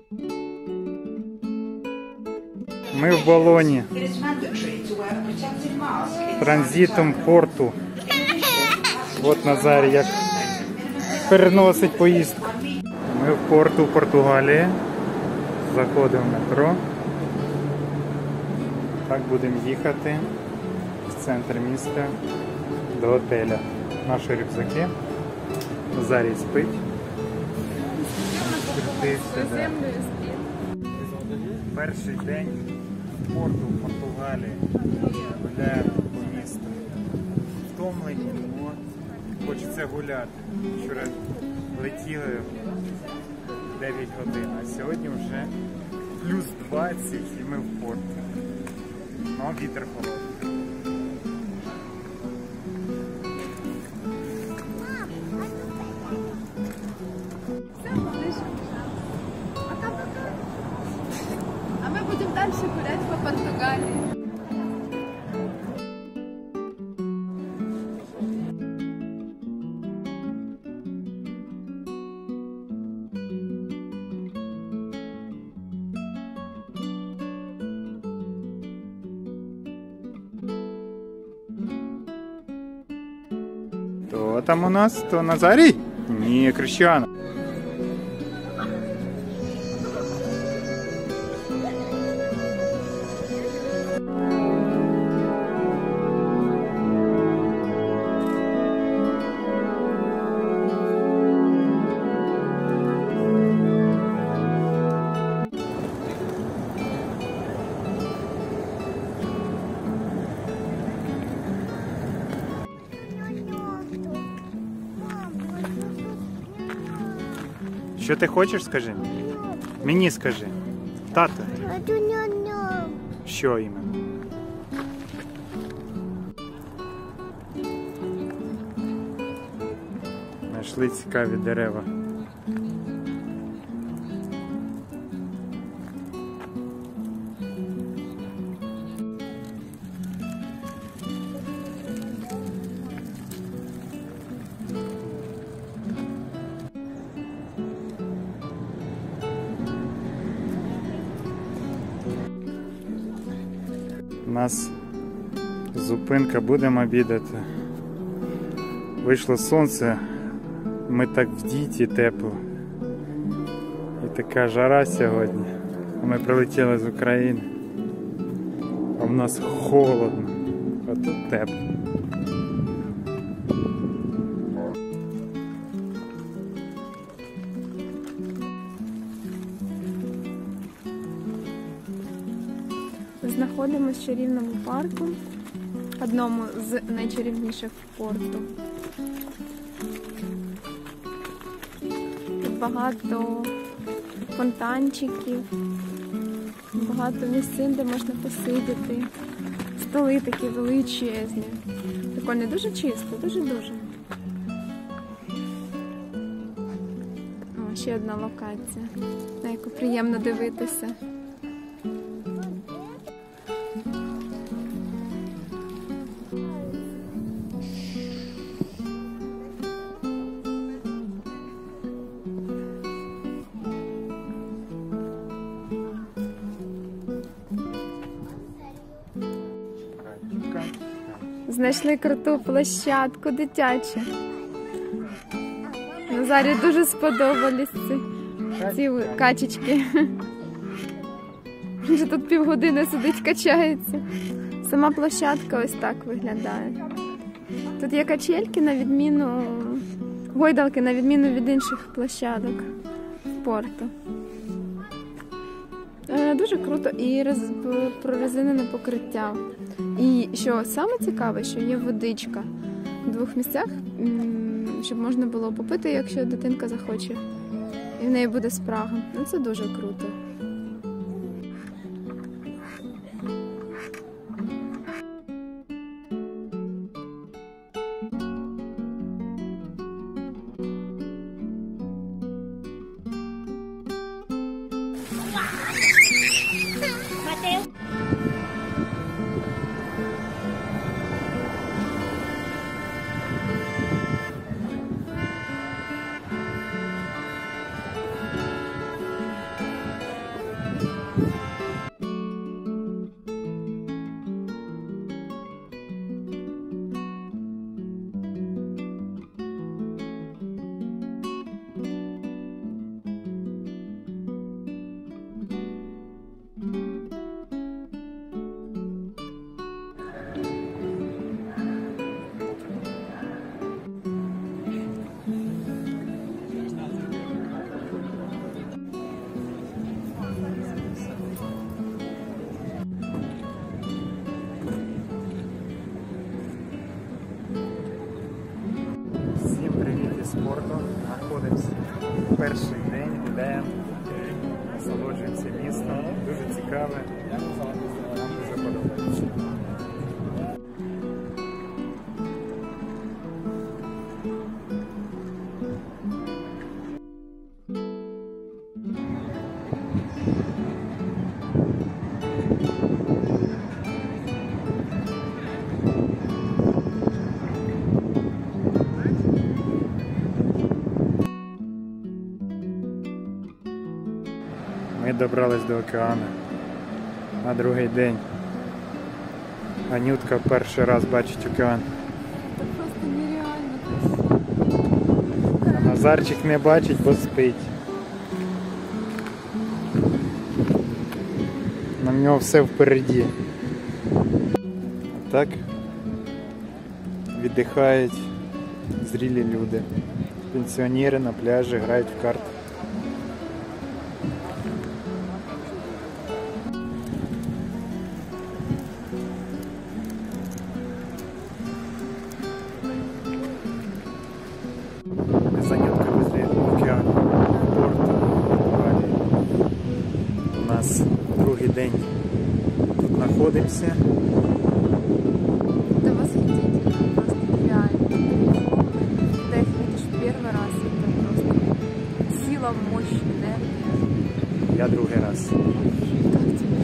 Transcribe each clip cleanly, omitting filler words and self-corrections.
Ми в Болоні. Транзитом порту. От Назарій як переносить поїздку. Ми в порту Португалії. Заходимо в метро. Так будемо їхати в центр міста до готеля. Наші рюкзаки. Назарій спить. Перший день порту в Португалії. Гуляємо по місту. Втомлені, але хочеться гуляти. Вчора летіли 9 годин, а сьогодні вже плюс 20 і ми в порті. Ну, вітер холодний. А мы будем дальше гулять по Португалии. Хто там у нас? То Назарій? Ні, Крещана. Що ти хочеш, скажи? Мені скажи. Тато. Що іменно? Знайшли цікаві дерева. У нас зупинка, будемо обідати. Вийшло сонце, ми так вдіті тепло. І така жара сьогодні. Ми прилетіли з України. А в нас холодно, а тут тепло. Знаходимося в чарівному парку, одному з найчарівніших в порту. Тут багато фонтанчиків, багато місцин, де можна посидіти. Столи такі величезні. Прикольно, дуже чисто, дуже-дуже. О, ще одна локація, на яку приємно дивитися. Знайшли круту площадку дитячу. Назарі дуже сподобались ці качечки. Вже тут півгодини сидить, качається. Сама площадка ось так виглядає. Тут є качельки, на відміну, гойдалки, на відміну від інших площадок в порту. Дуже круто і прорезинене покриття. І що саме цікаве, що є водичка в двох місцях, щоб можна було попити, якщо дитинка захоче. І в неї буде спрага. Ну, це дуже круто. цікаве. Нам дуже подобається. Ми добрались до океану на другий день. Анютка перший раз бачить океан. Це просто нереально красиво. А Назарчик не бачить, бо спить. На нього все впереді. А так віддихають зрілі люди. Пенсіонери на пляжі грають в карти. Занятка возле океану в порту Португалії. У нас другий день тут знаходимося. Это восхитительно, просто нереально. Когда их видишь в первый раз, это просто сила, мощь, энергия. Я другий раз. Как тебе?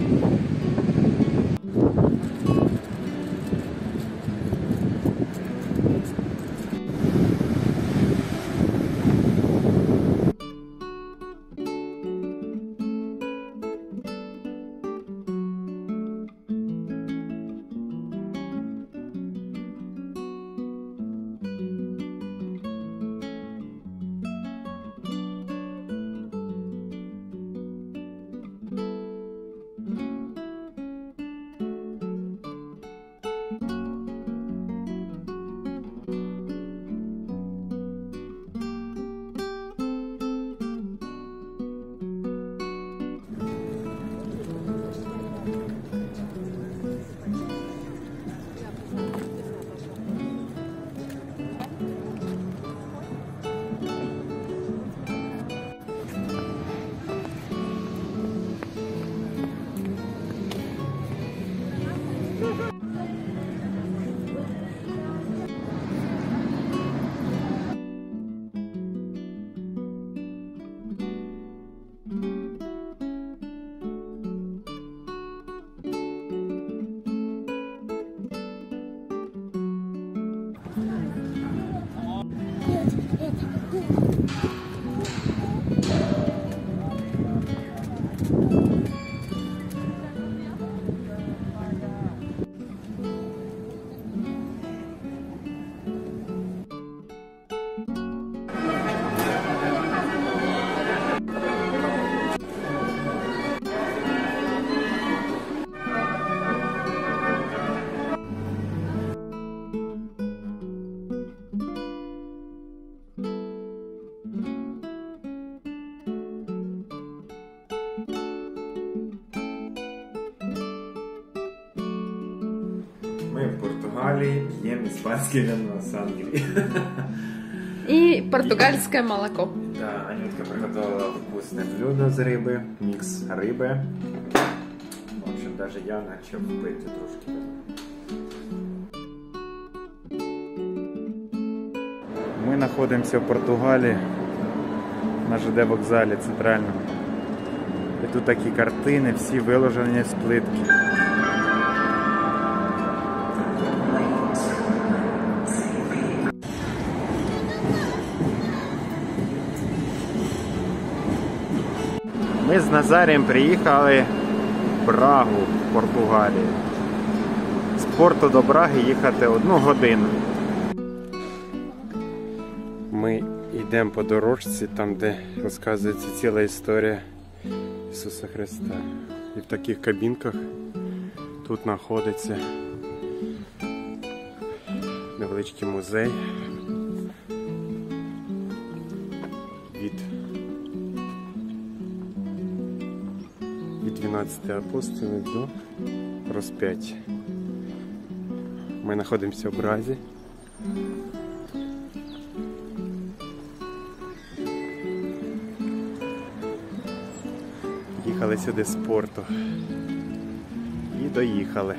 Ми в Португалії п'ємо іспанське вино з Англії. И португальское молоко. Да, Анютка приготувала вкусне блюдо з риби, мікс риби. В общем, даже я почав пити трошки. Ми знаходимося в Португалії на ЖД вокзалі центральному. І тут такі картини, всі виложені з плитки. Ми з Назарієм приїхали в Прагу, в Португалії. З порту до Праги їхати 1 годину. Ми йдемо по дорожці, там де розказується ціла історія Ісуса Христа. І в таких кабінках тут знаходиться невеличкий музей від 12 апостолів до розп'яття. Ми знаходимося в Празі. Їхали сюди з порту. І доїхали.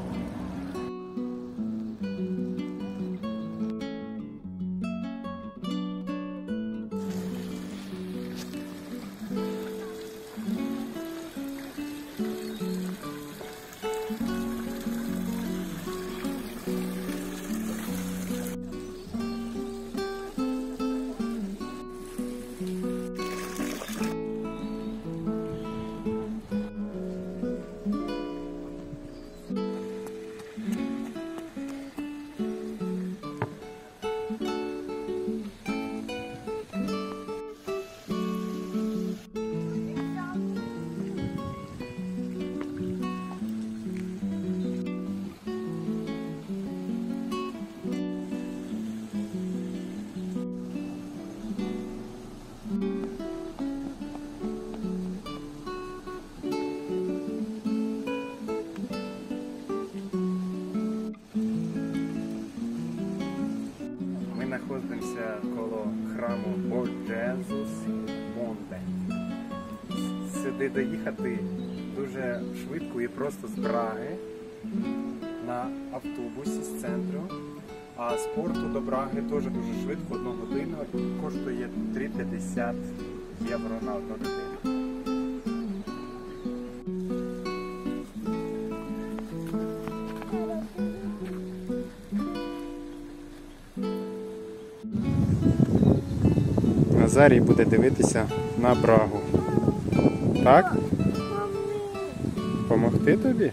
Знаходимося коло храму О Джезус Монте. Сюди доїхати дуже швидко і просто з Браги на автобусі з центру. А з порту до Браги теж дуже швидко, 1 годину, коштує 3,50 євро на 1 людину. Назарій буде дивитися на Брагу. Так? Помогти тобі?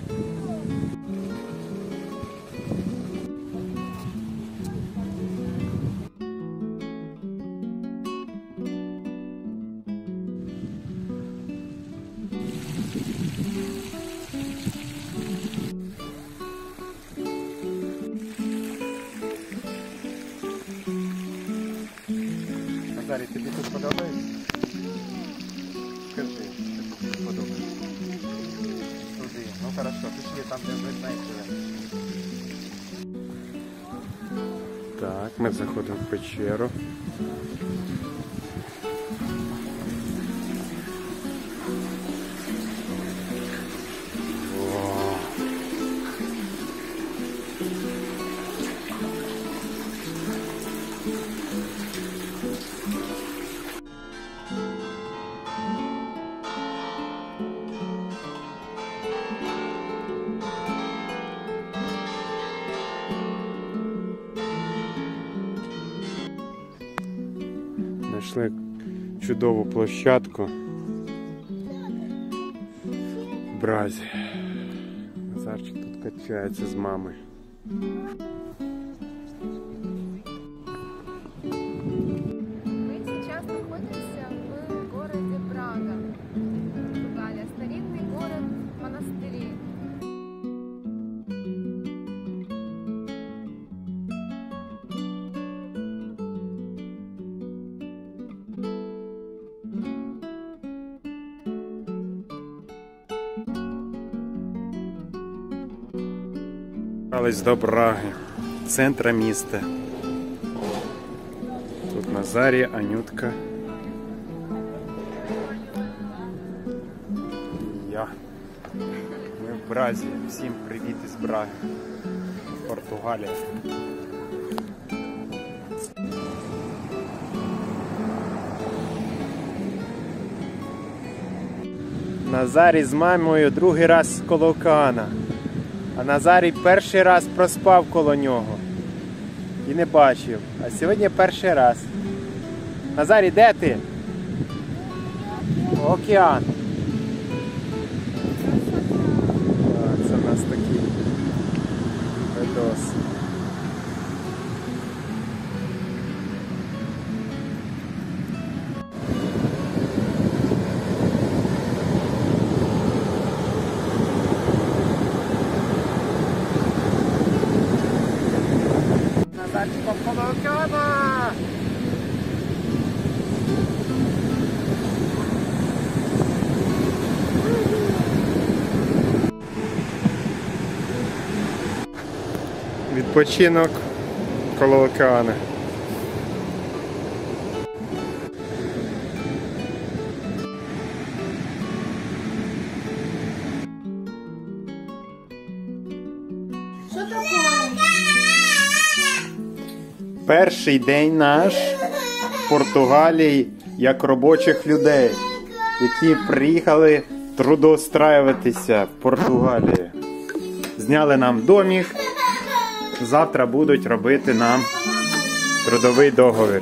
Назарій, тобі тут подобається? Скажи, тобі тут подобається. Туди. Ну хорошо, пішли там, де ви знаєте. Так, ми заходимо в печеру. Знайшли чудову площадку в Бразі. Назарчик тут качається з мамою. Мы сейчас находимся в городе Брага, Португалия. Старинный город монастырей. Добрались до Браги, центра міста. Тут Назарій, Анютка. І я. Ми в Бразі. Всім привіт із Браги. Португалія. Назарій з мамою другий раз коло океана. А Назарій перший раз проспав коло нього і не бачив. А сьогодні перший раз. Назарій, де ти? Океан. Це в нас такий видос. Назарчиком коло океана! Відпочинок коло океану. Перший день наш в Португалії як робочих людей, які приїхали трудоустраюватися в Португалії. Зняли нам домик, завтра будуть робити нам трудовий договір.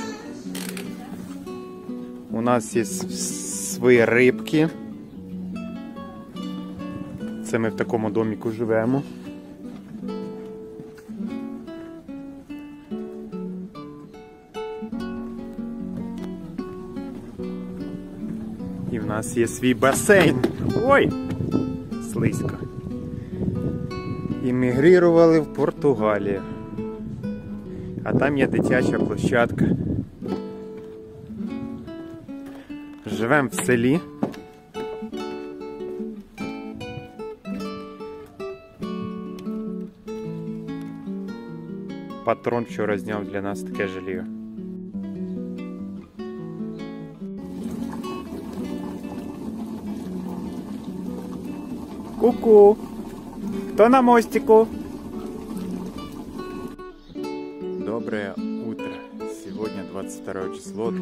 У нас є свої рибки. Це ми в такому доміку живемо. І в нас є свій басейн. Ой! Слизько. Іммігрували в Португалію. А там є дитяча площадка. Живемо в селі. Патрон вчора зняв для нас таке жилье. Ку-ку! Кто на мостику? Доброе утро. Сегодня 22 число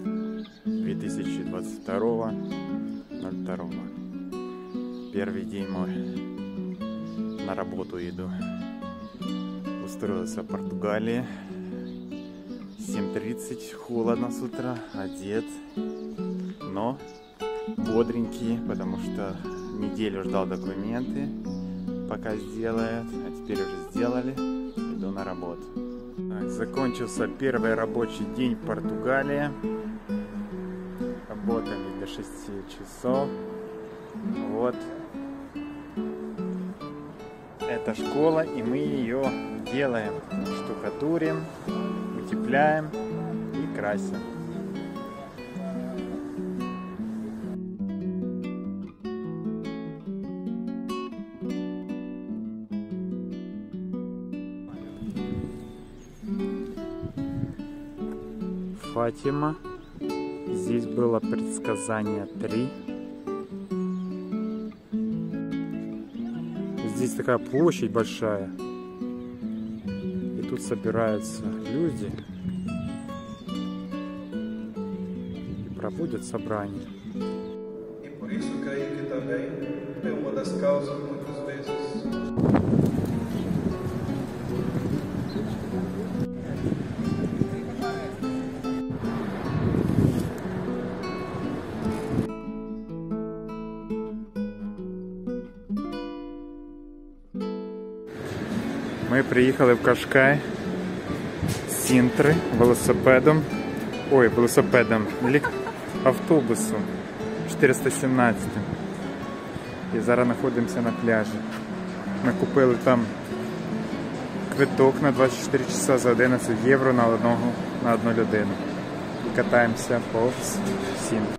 2022.02. Первый день мой. На работу иду. Устроился в Португалии. 7:30, холодно с утра, одет. Но бодренький, потому что неделю ждал документы, пока сделают, а теперь уже сделали, иду на работу. Так, закончился первый рабочий день в Португалии. Работали до 6 часов. Вот. Это школа, и мы ее делаем, штукатурим, утепляем и красим. Фатима. Здесь было предсказание 3. Здесь такая площадь большая. И тут собираются люди и проводят собрание. E por isso creio que também é uma das causas muitas vezes. Ми приїхали в Кашкай з Сінтри велосипедом. Ой, велосипедом, автобусом 417. І зараз знаходимося на пляжі. Ми купили там квиток на 24 часа за 11 євро на одну людину. І катаємося по Сінтрі.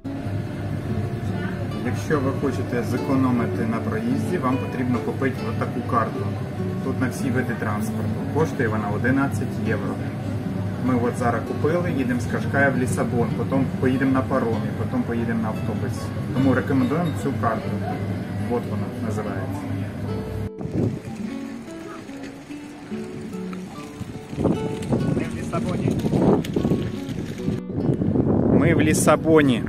Якщо ви хочете зекономити на проїзді, вам потрібно купити отаку карту. Тут на всі види транспорту. Коштує вона 11 євро. Ми от зараз купили, їдемо з Кашкая в Лісабон, потім поїдемо на паромі, потім поїдемо на автобусі. Тому рекомендуємо цю карту. От вона називається. Ми в Лісабоні. Ми в Лісабоні.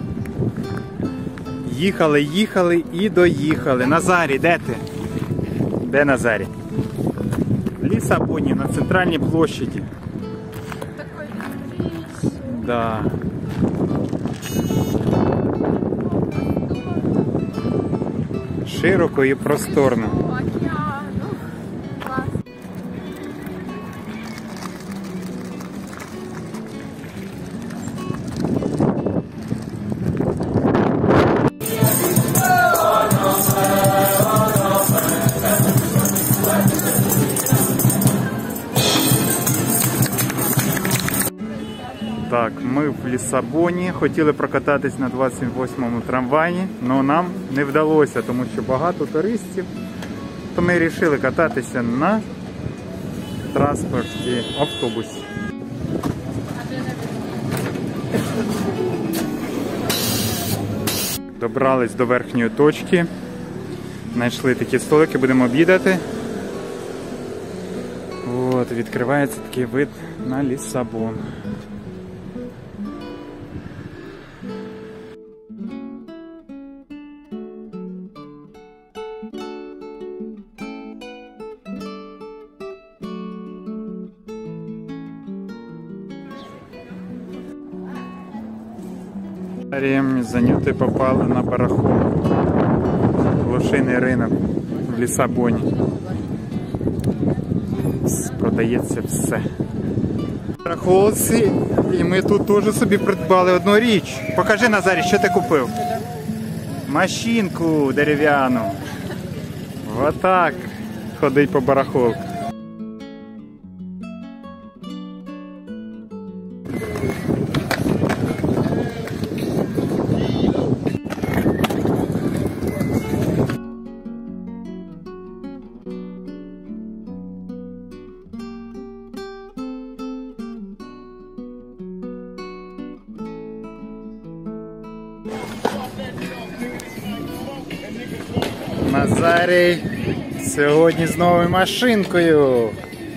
Їхали і доїхали. Назарі, де ти? Де Назарі? В Лісабоні, на центральній площаді. Да. Широко і просторно. Так, ми в Лісабоні, хотіли прокататись на 28-му трамваї, але нам не вдалося, тому що багато туристів, то ми вирішили кататися на транспорті, автобусі. Добрались до верхньої точки, знайшли такі столики, будемо обідати. От. От відкривається такий вид на Лісабон. Занюти попали на барахолку. Блошиний ринок в Лісабоні. Продається все. Барахолці, і ми тут теж собі придбали одну річ. Покажи, Назарій, що ти купив? Машинку дерев'яну. Отак ходить по барахолку. Назарій сьогодні з новою машинкою.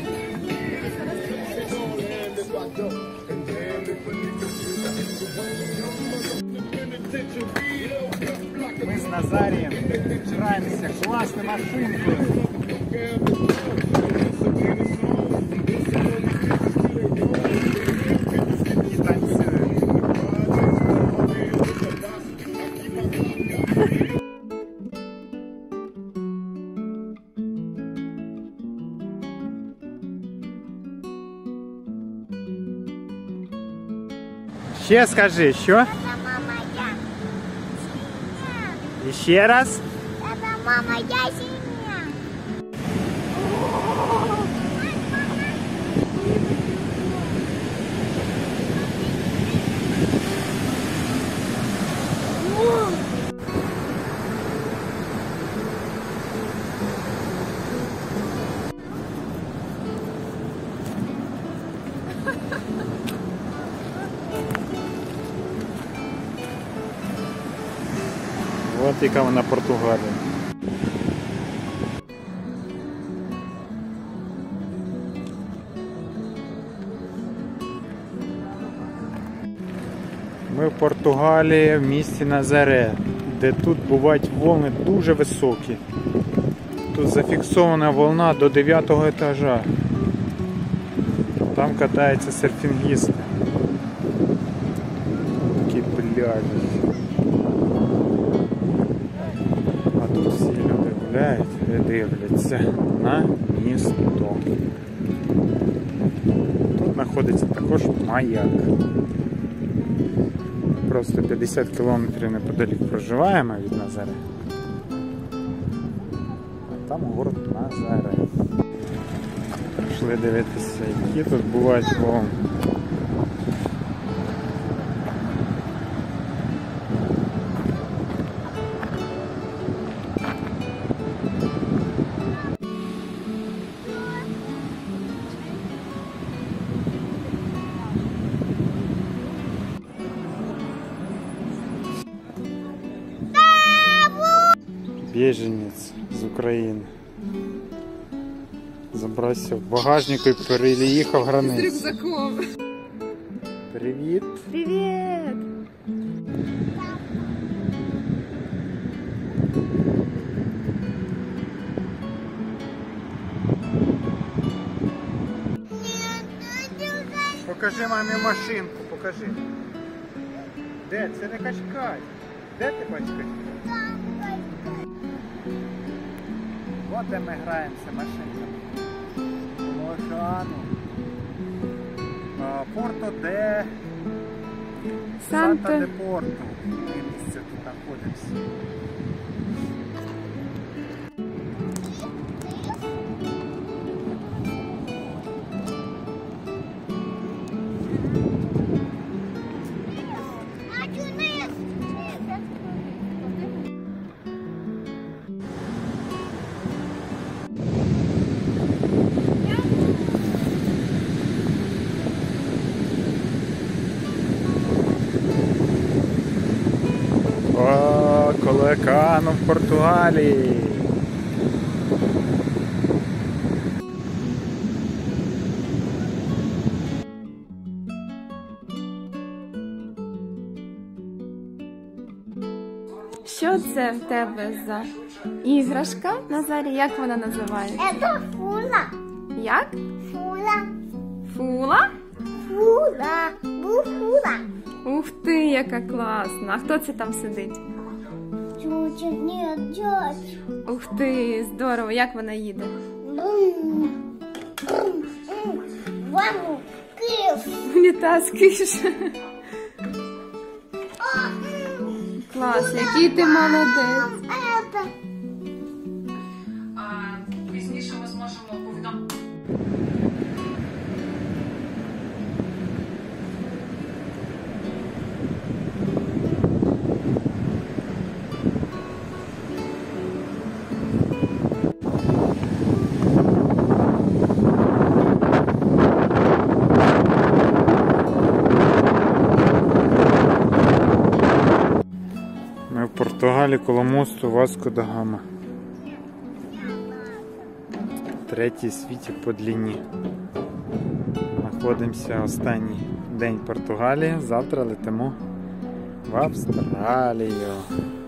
Ми з Назарієм граємося класною машинкою. І танцюємо. Ще скажи, що? Это мама я. І ще раз. Это мама я семья. От яка вона Португалія. Ми в Португалії в місті Назаре, де тут бувають волни дуже високі. Тут зафіксована волна до 9-го етажа. Там катаються серфінгісти. Такі пляжі. А тут всі люди гуляють і дивляться на місто. Тут знаходиться також маяк. Просто 50 кілометрів неподалік проживаємо від Назаре. А там город Назаре. Пішли дивитися, які тут бувають волни. Біженець з України. Забрався в багажнику і переїхав границю. З рюкзаком. Привіт. Привіт! Покажи мамі машинку, покажи. Де? Це не Кашкай. Де ти бачиш Кашкай? От де ми граємося машинками. Лошану. Порто де Санта де Порту. Ми місце тут знаходимося. Колекано в Португалії. що це в тебе за іграшка, Назарі? Як вона називається? Это фула. Як? Фула. Фула? Фула. Буфула. Ух ти, яка класна! А хто це там сидить? Чуть нет, дядь. Ух ти, здорово! Як вона їде? Ваму, кис. Літаскиш. Клас, який ти молодець. Это. Пізніше ми зможемо повідомити. Ми в Португалії коло мосту Васко да Гама. Третій в світі по длині. Знаходимося останній день Португалії. Завтра летимо в Австралію.